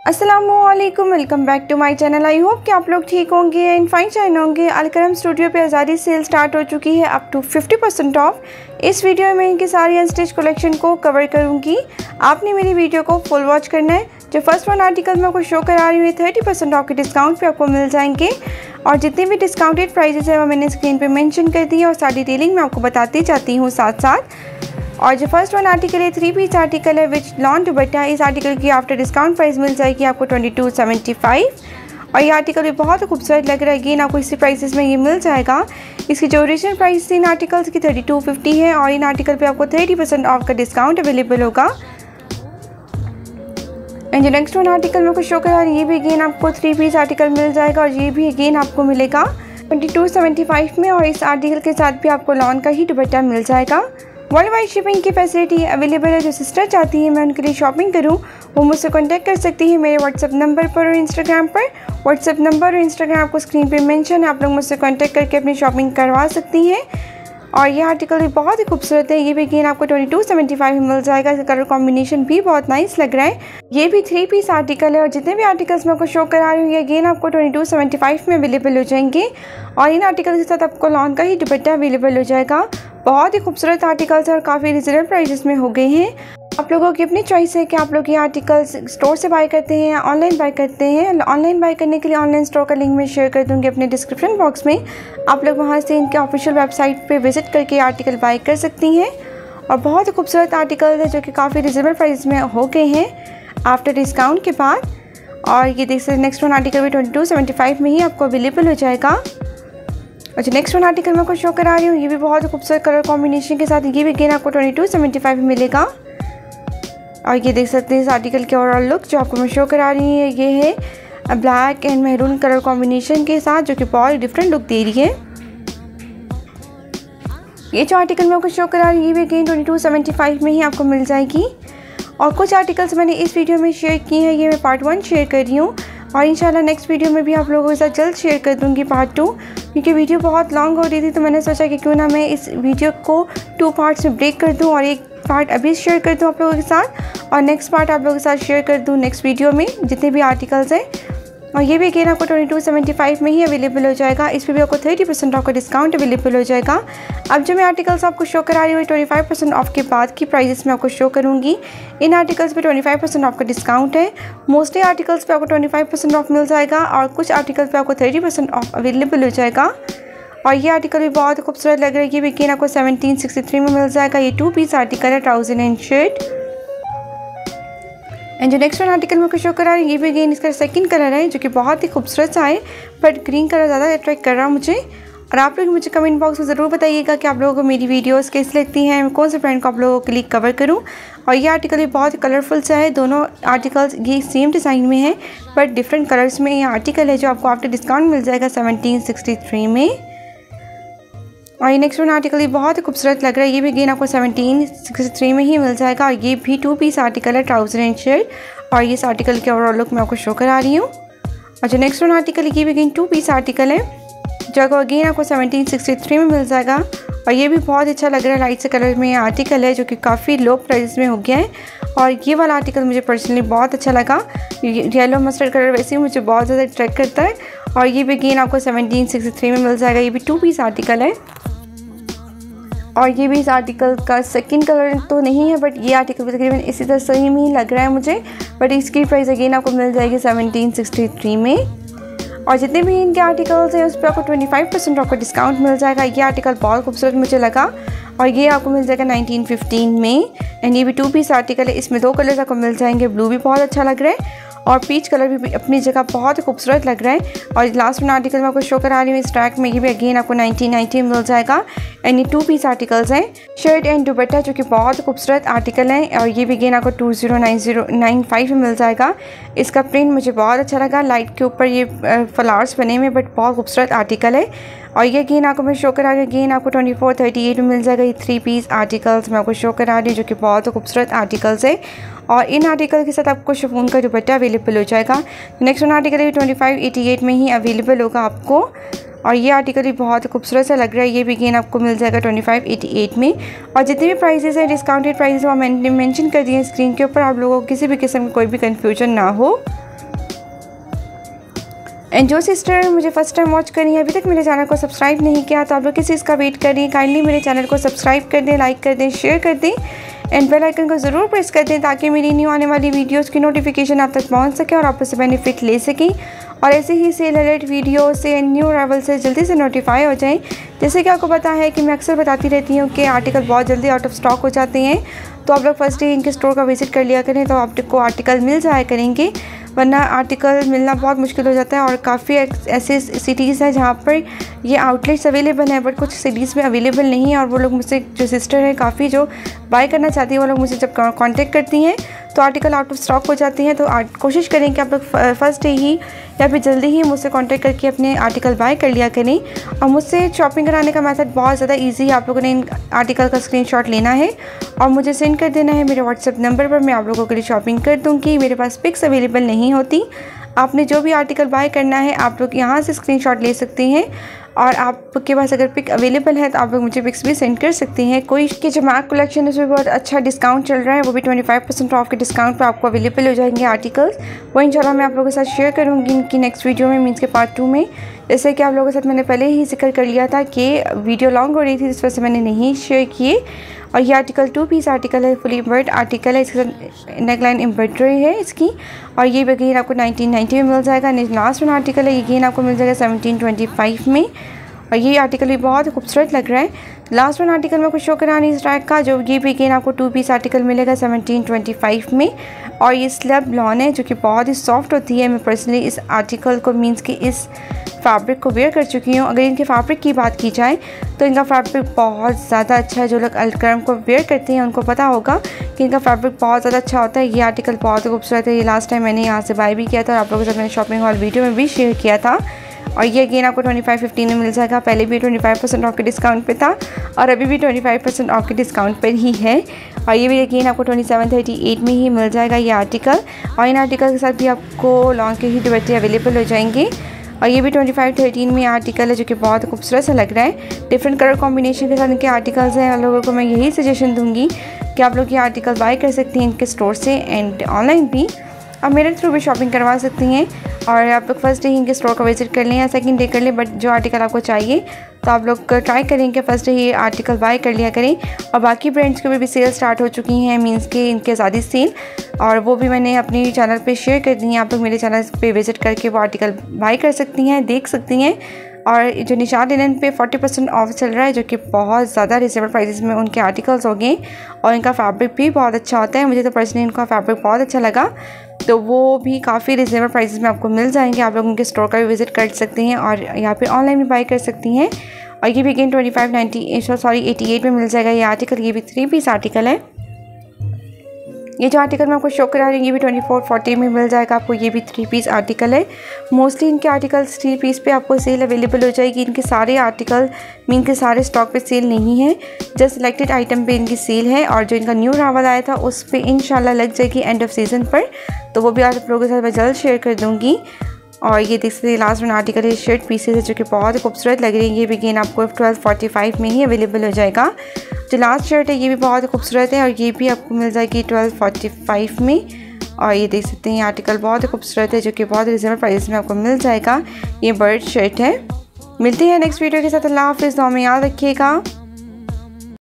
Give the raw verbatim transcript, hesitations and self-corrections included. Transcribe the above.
अस्सलामुअलैकुम, welcome back to my channel. I hope कि आप लोग ठीक होंगे एंड फाइन चाइन होंगे। अलकरम स्टूडियो पे आज़ादी सेल स्टार्ट हो चुकी है up to fifty percent off. इस वीडियो में इनकी सारी अनस्टिच कलेक्शन को कवर करूंगी। आपने मेरी वीडियो को फुल वॉच करना है। जो फर्स्ट वन आर्टिकल मैं आपको शो करा रही हूँ थर्टी परसेंट ऑफ के डिस्काउंट पे आपको मिल जाएंगे और जितने भी डिस्काउंटेड प्राइजेस है वो मैंने स्क्रीन पे मेंशन कर दी है और सारी डिटेलिंग मैं आपको बताती जाती हूँ साथ साथ। और जो फर्स्ट वन आर्टिकल है थ्री पीस आर्टिकल है विच लॉन दुपट्टा। इस आर्टिकल की आफ्टर डिस्काउंट प्राइस मिल जाएगी आपको ट्वेंटी टू सेवेंटी फाइव और ये आर्टिकल भी बहुत खूबसूरत लग रहा है। अगेन आपको इसी प्राइसेस में ये मिल जाएगा। इसकी जो ओरिजिनल प्राइस थी इन आर्टिकल्स की थर्टी टू फिफ्टी है और इन आर्टिकल पे आपको थर्टी परसेंट ऑफ का डिस्काउंट अवेलेबल होगा। एंड जो नेक्स्ट वन आर्टिकल मैं कुछ शो करा रही है ये भी अगेन आपको थ्री पीस आर्टिकल मिल जाएगा और ये भी अगेन आपको मिलेगा ट्वेंटी टू सेवेंटी फाइव में और इस आर्टिकल के साथ भी आपको लॉन का ही दुपट्टा मिल जाएगा। वर्ल्ड वाइड शिपिंग की फैसिलिटी अवेलेबल है। जो सिस्टर चाहती है मैं उनके लिए शॉपिंग करूं वो मुझसे कांटेक्ट कर सकती है मेरे व्हाट्सएप नंबर पर और इंस्टाग्राम पर। व्हाट्सएप नंबर और इंस्टाग्राम आपको स्क्रीन पे मेंशन है। आप लोग मुझसे कांटेक्ट करके अपनी शॉपिंग करवा सकती हैं। और ये आर्टिकल भी बहुत ही खूबसूरत है। ये भी अगेन आपको ट्वेंटी टू सेवेंटी फाइव में मिल जाएगा। इसका कलर कॉम्बिनेशन भी बहुत नाइस लग रहा है। ये भी थ्री पीस आर्टिकल है और जितने भी आर्टिकल्स मैं आपको शो करा रही हूँ ये अगेन आपको ट्वेंटी टू सेवेंटी फाइव में अवेलेबल हो जाएंगे और इन आर्टिकल के साथ आपको लॉन का ही दुपट्टा अवेलेबल हो जाएगा। बहुत ही खूबसूरत आर्टिकल्स और काफ़ी रिजनेबल प्राइसेस में हो गए हैं। आप लोगों की अपनी चॉइस है कि आप लोग ये आर्टिकल्स स्टोर से बाय करते हैं या ऑनलाइन बाय करते हैं। ऑनलाइन बाय करने के लिए ऑनलाइन स्टोर का लिंक मैं शेयर कर दूंगी अपने डिस्क्रिप्शन बॉक्स में। आप लोग वहां से इनके ऑफिशियल वेबसाइट पे विजिट करके आर्टिकल बाय कर सकती हैं और बहुत ही खूबसूरत आर्टिकल है जो कि काफ़ी रिजनेबल प्राइस में हो गए हैं आफ्टर डिस्काउंट के बाद। और ये देख सकते नेक्स्ट वन आर्टिकल भी ट्वेंटी टू सेवेंटी फाइव में ही आपको अवेलेबल हो जाएगा। और जो नेक्स्ट वन आर्टिकल मैं आपको शो करा रही हूँ ये भी बहुत खूबसूरत कलर कॉम्बिनेशन के साथ ये भी अगेन आपको ट्वेंटी टू सेवेंटी फाइव में मिलेगा। और ये देख सकते हैं इस आर्टिकल के ओवरऑल लुक जो आपको मैं शो करा रही है ये है black and maroon colour combination के साथ जो कि बहुत डिफरेंट लुक दे रही है। ये जो आर्टिकल मैं आपको शो करा रही है ये भी again twenty two seventy five में ही आपको मिल जाएगी। और कुछ आर्टिकल्स मैंने इस वीडियो में शेयर किए हैं ये मैं पार्ट वन शेयर कर रही हूँ और इंशाल्लाह नेक्स्ट वीडियो में भी आप लोगों के साथ जल्द शेयर कर दूंगी पार्ट टू, क्योंकि वीडियो बहुत लॉन्ग हो रही थी तो मैंने सोचा कि क्यों ना मैं इस वीडियो को टू पार्ट्स में ब्रेक कर दूं और एक पार्ट अभी शेयर कर दूं आप लोगों के साथ और नेक्स्ट पार्ट आप लोगों के साथ शेयर कर दूं नेक्स्ट वीडियो में जितने भी आर्टिकल्स हैं। और ये भी अगेन आपको ट्वेंटी टू सेवेंटी फाइव में ही अवेलेबल हो जाएगा। इस पर भी आपको थर्टी परसेंट ऑफ का डिस्काउंट अवेलेबल हो जाएगा। अब जो मैं आर्टिकल्स आपको शो करा रही हूँ ट्वेंटी फाइव परसेंट ऑफ के बाद की प्राइसेस मैं आपको शो करूँगी। इन आर्टिकल्स पे ट्वेंटी फाइव परसेंट ऑफ का डिस्काउंट है। मोस्टली आर्टिकल्स पे आपको ट्वेंटी फाइव परसेंट ऑफ मिल जाएगा और कुछ आर्टिकल्स पे आपको थर्टी परसेंट ऑफ अवेलेबल हो जाएगा। और ये आर्टिकल भी बहुत खूबसूरत लग रहा है। ये भी अगेन आपको सेवनटीन सिक्सटी थ्री में मिल जाएगा। ये टू पीस आर्टिकल है ट्राउजर एंड शर्ट। एंड जो नेक्स्ट वन आर्टिकल मैं आपको शो करा रही हूँ ये भी अगेन इसका सेकंड कलर है जो कि बहुत ही खूबसूरत सा है बट ग्रीन कलर ज़्यादा अट्रैक्ट कर रहा है मुझे। और आप लोग मुझे कमेंट बॉक्स में ज़रूर बताइएगा कि आप लोगों को मेरी वीडियोस कैसी लगती हैं, मैं कौन से ब्रांड को आप लोगों के लिए कवर करूं। और ये आर्टिकल भी बहुत ही कलरफुल सा है। दोनों आर्टिकल्स ये सेम डिज़ाइन में है बट डिफरेंट कलर्स में ये आर्टिकल है जो आपको आफ्टर डिस्काउंट मिल जाएगा सेवनटीन सिक्सटी थ्री में। और ये नेक्स्ट वन आर्टिकल ये बहुत ही खूबसूरत लग रहा है। ये भी अगेन आपको सेवनटीन सिक्सटी थ्री में ही मिल जाएगा और ये भी टू पीस आर्टिकल है ट्राउजर एंड शर्ट। और ये इस आर्टिकल के ओवरऑल लुक मैं आपको शो करा रही हूँ। और जो नेक्स्ट वन आर्टिकल ये भी अगेन टू पीस आर्टिकल है जो आपको अगेन आपको सेवनटीन सिक्सटी थ्री में मिल जाएगा। और ये भी बहुत अच्छा लग रहा है। लाइट से कलर में ये आर्टिकल है जो कि काफ़ी लो प्राइस में हो गया है। और ये वाला आर्टिकल मुझे पर्सनली बहुत अच्छा लगा। येलो मस्टर्ड कलर वैसे ही मुझे बहुत ज़्यादा अट्रैक्ट करता है। और ये भी अगेन आपको सेवनटीन सिक्सटी थ्री में मिल जाएगा। ये भी टू पीस आर्टिकल है और ये भी इस आर्टिकल का सेकंड कलर तो नहीं है बट ये आर्टिकल तकरीबन इसी तरह सेम ही लग रहा है मुझे। बट इसकी प्राइस अगेन आपको मिल जाएगी सेवनटीन सिक्सटी थ्री में। और जितने भी इनके आर्टिकल्स हैं उस पर आपको ट्वेंटी फाइव परसेंट ऑफ का डिस्काउंट मिल जाएगा। ये आर्टिकल बहुत खूबसूरत मुझे लगा और ये आपको मिल जाएगा नाइनटीन फिफ्टीन में। एंड ये भी टू पीस आर्टिकल है। इसमें दो कलर्स आपको मिल जाएंगे। ब्लू भी बहुत अच्छा लग रहा है और पीच कलर भी अपनी जगह बहुत खूबसूरत लग रहा है। और लास्ट वन आर्टिकल मैं आपको शो करा रही हूँ इस ट्रैक में ये भी अगेन आपको नाइनटीन नाइंटी में मिल जाएगा। एंड ये टू पीस आर्टिकल्स हैं शर्ट एंड दुपट्टा जो कि बहुत खूबसूरत आर्टिकल है और ये भी अगेन आपको two zero nine zero nine five में मिल जाएगा। इसका प्रिंट मुझे बहुत अच्छा लगा। लाइट के ऊपर ये फ्लावर्स बने हुए बट बहुत खूबसूरत आर्टिकल है। और ये अगेन आपको मैं शो करा रही हूँ अगेन आपको ट्वेंटी फोर थर्टी एट में मिल जाएगा। ये थ्री पीस आर्टिकल्स मैं आपको शो करा रही हूँ जो कि बहुत खूबसूरत आर्टिकल्स है। और इन आर्टिकल के साथ आपको शिफॉन का दुपट्टा अवेलेबल हो जाएगा। नेक्स्ट वन आर्टिकल है ट्वेंटी फाइव एटी एट में ही अवेलेबल होगा आपको। और ये आर्टिकल भी बहुत खूबसूरत सा लग रहा है। ये भी अगेन आपको मिल जाएगा ट्वेंटी फाइव एटी एट में। और जितने भी प्राइसेस हैं डिस्काउंटेड प्राइसेस वो मैंने मेंशन कर दिए हैं स्क्रीन के ऊपर। आप लोगों को किसी भी किस्म की कोई भी कन्फ्यूजन ना हो। एंड जो सिस्टर मुझे फर्स्ट टाइम वॉच करी है, अभी तक मेरे चैनल को सब्सक्राइब नहीं किया, तो आप लोग किस चीज़ का वेट कर रही हैं, काइंडली मेरे चैनल को सब्सक्राइब कर दें, लाइक कर दें, शेयर कर दें एंड बेल आइकन को ज़रूर प्रेस कर दें ताकि मेरी न्यू आने वाली वीडियोस की नोटिफिकेशन आप तक पहुंच सके और आप उससे बेनिफिट ले सकें और ऐसे ही सेल अलर्ट वीडियो से न्यू अराइवल से जल्दी से नोटिफाई हो जाएं। जैसे कि आपको पता है कि मैं अक्सर बताती रहती हूँ कि आर्टिकल बहुत जल्दी आउट ऑफ स्टॉक हो जाते हैं, तो आप लोग फर्स्ट डे इनके स्टोर का विजिट कर लिया करें तो आपको आर्टिकल मिल जाया करेंगे, वरना आर्टिकल मिलना बहुत मुश्किल हो जाता है। और काफ़ी ऐसे सिटीज़ हैं जहाँ पर ये आउटलेट्स अवेलेबल हैं बट कुछ सिटीज़ में अवेलेबल नहीं है और वो लोग मुझसे, जो सिस्टर है काफ़ी जो बाय करना चाहती हैं, वो लोग मुझसे जब कांटेक्ट करती हैं तो आर्टिकल आउट ऑफ स्टॉक हो जाती हैं। तो कोशिश करें कि आप लोग फर्स्ट डे ही या फिर जल्दी ही मुझसे कांटेक्ट करके अपने आर्टिकल बाय कर लिया करें। और मुझसे शॉपिंग कराने का मेथड बहुत ज़्यादा ईजी है। आप लोगों ने इन आर्टिकल का स्क्रीनशॉट लेना है और मुझे सेंड कर देना है मेरे व्हाट्सएप नंबर पर, मैं आप लोगों के लिए शॉपिंग कर दूँगी। मेरे पास पिक्स अवेलेबल नहीं होती, आपने जो भी आर्टिकल बाय करना है आप लोग यहाँ से स्क्रीनशॉट ले सकते हैं और आपके पास अगर पिक अवेलेबल है तो आप लोग मुझे पिक्स भी सेंड कर सकते हैं। कोई की जो मैक कलेक्शन है उसमें बहुत अच्छा डिस्काउंट चल रहा है, वो भी पच्चीस परसेंट ऑफ के डिस्काउंट पे आपको अवेलेबल हो जाएंगे आर्टिकल्स। वो इंशाल्लाह मैं आप लोगों के साथ शेयर करूँगी इनकी नेक्स्ट वीडियो में, मीन्स के पार्ट टू में। जैसे कि आप लोगों के साथ मैंने पहले ही जिक्र कर लिया था कि वीडियो लॉन्ग हो रही थी, जिस वजह से मैंने नहीं शेयर किए। और ये आर्टिकल टू पीस आर्टिकल है, फुली एम्ब्रॉयड आर्टिकल है, इसके साथ नेकलाइन एम्ब्रॉयडरी है इसकी। और ये अगेन आपको नाइनटीन नाइन्टी में मिल जाएगा। लास्ट वन आर्टिकल है, ये अगेन आपको मिल जाएगा सेवनटीन ट्वेंटी फाइव में और ये आर्टिकल भी बहुत खूबसूरत लग रहा है। लास्ट वन आर्टिकल में कुछ शो करानी इस ट्रैक का, जो ये भी अगेन आपको टू पीस आर्टिकल मिलेगा सेवनटीन ट्वेंटी फाइव में। और ये स्लब लॉन है जो कि बहुत ही सॉफ्ट होती है। मैं पर्सनली इस आर्टिकल को, मीन्स कि इस फैब्रिक को वेयर कर चुकी हूँ। अगर इनके फैब्रिक की बात की जाए तो इनका फैब्रिक बहुत ज़्यादा अच्छा है। जो लोग अलकरम को वेयर करते हैं उनको पता होगा कि इनका फैब्रिक बहुत ज़्यादा अच्छा होता है। ये आर्टिकल बहुत ही खूबसूरत है। ये लास्ट टाइम मैंने यहाँ से बाय भी किया था और आप लोगों के साथ मैंने शॉपिंग हॉल वीडियो में भी शेयर किया था। और ये अगेन आपको ट्वेंटी फाइव फिफ्टीन में मिल जाएगा। पहले भी ट्वेंटी फाइव परसेंट ऑफ के डिस्काउंट पे था और अभी भी ट्वेंटी फाइव परसेंट ऑफ के डिस्काउंट पर ही है। और ये भी अगेन आपको ट्वेंटी सेवन थर्टी एट में ही मिल जाएगा ये आर्टिकल। और इन आर्टिकल के साथ भी आपको लॉन्ग के ही दुपट्टे अवेलेबल हो जाएंगे। और ये भी ट्वेंटी फाइव थर्टीन में आर्टिकल है जो कि बहुत खूबसूरत सा लग रहा है। डिफरेंट कलर कॉम्बिनेशन के साथ इनके आर्टिकल्स हैं। आप लोगों को मैं यही सजेशन दूंगी कि आप लोग ये आर्टिकल बाय कर सकती हैं इनके स्टोर से एंड ऑनलाइन भी, आप मेरे थ्रू भी शॉपिंग करवा सकती हैं। और आप लोग फर्स्ट डे ही इनके स्टोर का विजिट कर लें या सेकंड डे कर लें, बट जो आर्टिकल आपको चाहिए तो आप लोग ट्राई करें कि फर्स्ट डे ही आर्टिकल बाय कर लिया करें। और बाकी ब्रांड्स के ऊपर भी सेल स्टार्ट हो चुकी हैं, मीन्स के इनके आज़ादी सेल, और वो भी मैंने अपने चैनल पे शेयर कर दी हैं। आप लोग मेरे चैनल पे विजिट करके वो आर्टिकल बाय कर सकती हैं, देख सकती हैं। और जो निशाद लिनन पे फोर्टी परसेंट ऑफ चल रहा है, जो कि बहुत ज़्यादा रिजनेबल प्राइसेस में उनके आर्टिकल्स हो गए और इनका फैब्रिक भी बहुत अच्छा होता है। मुझे तो पर्सनली इनका फैब्रिक बहुत अच्छा लगा, तो वो भी काफ़ी रिजनेबल प्राइसेस में आपको मिल जाएंगे। आप लोग उनके स्टोर का भी विजिट कर सकते हैं और यहाँ पे ऑनलाइन भी बाय कर सकती हैं। और ये भी again twenty five ninety sorry eighty eight में मिल जाएगा ये आर्टिकल। ये भी थ्री पीस आर्टिकल है। ये जो आर्टिकल मैं आपको शो करा रही हूँ ये भी ट्वेंटी फोर फोर्टी में मिल जाएगा आपको। ये भी थ्री पीस आर्टिकल है। मोस्टली इनके आर्टिकल्स थ्री पीस पे आपको सेल अवेलेबल हो जाएगी। इनके सारे आर्टिकल मीन के सारे स्टॉक पे सेल नहीं है, जस्ट सिलेक्टेड आइटम पे इनकी सेल है। और जो इनका न्यू रावल आया था उस पर इंशाल्लाह लग जाएगी एंड ऑफ सीज़न पर, तो वो भी आप लोगों के साथ मैं जल्द शेयर कर दूँगी। और ये देख सकते हैं लास्ट वन आर्टिकल है, शर्ट पीसेस है जो कि बहुत खूबसूरत लग रही है। ये भी अगेन आपको ट्वेल्व फोर्टी फाइव में ही अवेलेबल हो जाएगा। जो लास्ट शर्ट है ये भी बहुत खूबसूरत है और ये भी आपको मिल जाएगी ट्वेल्व फोर्टी फाइव में। और ये देख सकते हैं ये आर्टिकल बहुत खूबसूरत है जो कि बहुत रिजनेबल प्राइस में आपको मिल जाएगा। ये बर्ड शर्ट है। मिलते हैं नेक्स्ट वीडियो के साथ। अल्लाह हाफिज़, दुआ में याद रखिएगा।